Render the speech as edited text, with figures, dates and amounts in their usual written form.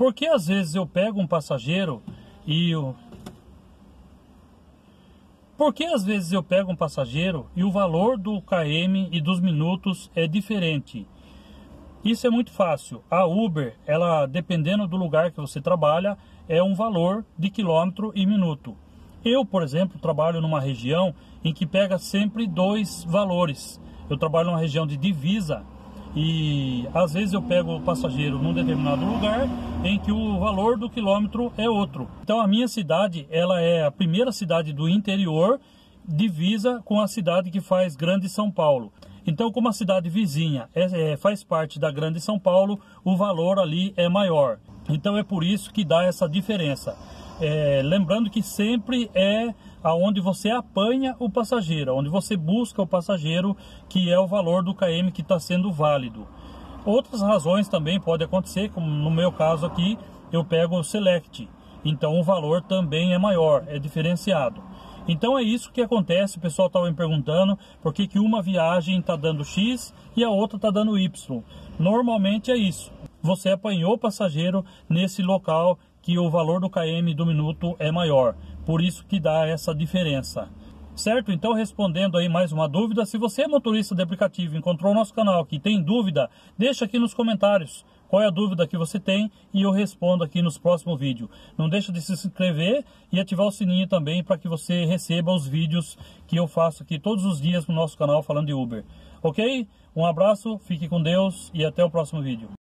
Porque às vezes eu pego um passageiro e o valor do km e dos minutos é diferente. Isso é muito fácil. A Uber, ela, dependendo do lugar que você trabalha, é um valor de quilômetro e minuto. Eu, por exemplo, trabalho numa região em que pega sempre dois valores. Eu trabalho numa região de divisa e às vezes eu pego o passageiro num determinado lugar em que o valor do quilômetro é outro. Então a minha cidade, ela é a primeira cidade do interior, divisa com a cidade que faz Grande São Paulo. Então, como a cidade vizinha faz parte da Grande São Paulo, o valor ali é maior. Então é por isso que dá essa diferença. Lembrando que sempre é aonde você apanha o passageiro, onde você busca o passageiro, que é o valor do km que está sendo válido. Outras razões também podem acontecer, como no meu caso aqui, eu pego o Select. Então o valor também é maior, é diferenciado. Então é isso que acontece. O pessoal estava me perguntando por que uma viagem está dando X e a outra está dando Y. Normalmente é isso. Você apanhou o passageiro nesse local que o valor do km do minuto é maior. Por isso que dá essa diferença. Certo? Então, respondendo aí mais uma dúvida, se você é motorista de aplicativo e encontrou o nosso canal aqui, tem dúvida, deixa aqui nos comentários qual é a dúvida que você tem e eu respondo aqui nos próximos vídeos. Não deixa de se inscrever e ativar o sininho também para que você receba os vídeos que eu faço aqui todos os dias no nosso canal falando de Uber. Ok? Um abraço, fique com Deus e até o próximo vídeo.